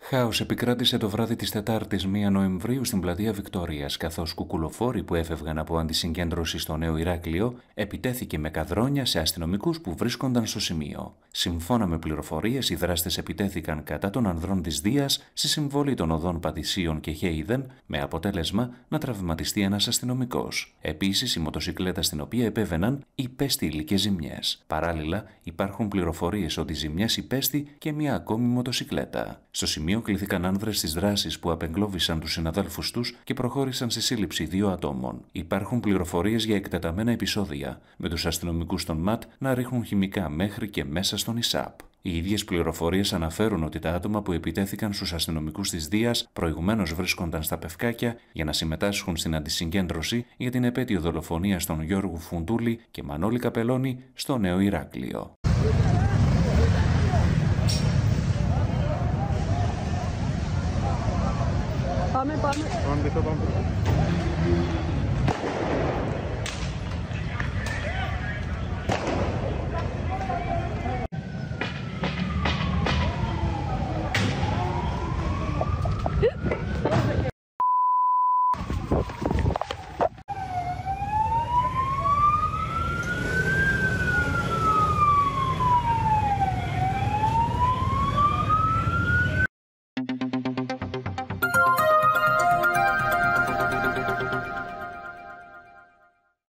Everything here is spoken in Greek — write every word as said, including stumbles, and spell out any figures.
Χάος επικράτησε το βράδυ της Τετάρτης πρώτη Νοεμβρίου στην πλατεία Βικτόριας, καθώς κουκουλοφόροι που έφευγαν από αντισυγκέντρωση στο Νέο Ηράκλειο επιτέθηκε με καδρόνια σε αστυνομικούς που βρίσκονταν στο σημείο. Σύμφωνα με πληροφορίες, οι δράστες επιτέθηκαν κατά των ανδρών της Δίας στη συμβολή των οδών Πατησίων και Χέιδεν, με αποτέλεσμα να τραυματιστεί ένας αστυνομικός. Επίσης, η μοτοσικλέτα στην οποία επέβαιναν υπέστη υλικές ζημιές. Παράλληλα, υπάρχουν πληροφορίες ότι ζημιές υπέστη και μια ακόμη μοτοσικλέτα. Στο σημείο κληθήκαν άνδρες στις δράσεις που απεγκλώβησαν τους συναδέλφους τους και προχώρησαν στη σύλληψη δύο ατόμων. Υπάρχουν πληροφορίες για εκτεταμένα επεισόδια, με τους αστυνομικούς των ΜΑΤ να ρίχνουν χημικά μέχρι και μέσα στον ΙΣΑΠ. Οι ίδιες πληροφορίες αναφέρουν ότι τα άτομα που επιτέθηκαν στους αστυνομικούς της Δίας προηγουμένως βρίσκονταν στα Πευκάκια για να συμμετάσχουν στην αντισυγκέντρωση για την επέτειο δολοφονίας των Γιώργου Φουντούλη και Μανώλη Καπελώνη στο Νέο Ηράκλειο. Πάμε, πάμε. Πάμε, πάμε.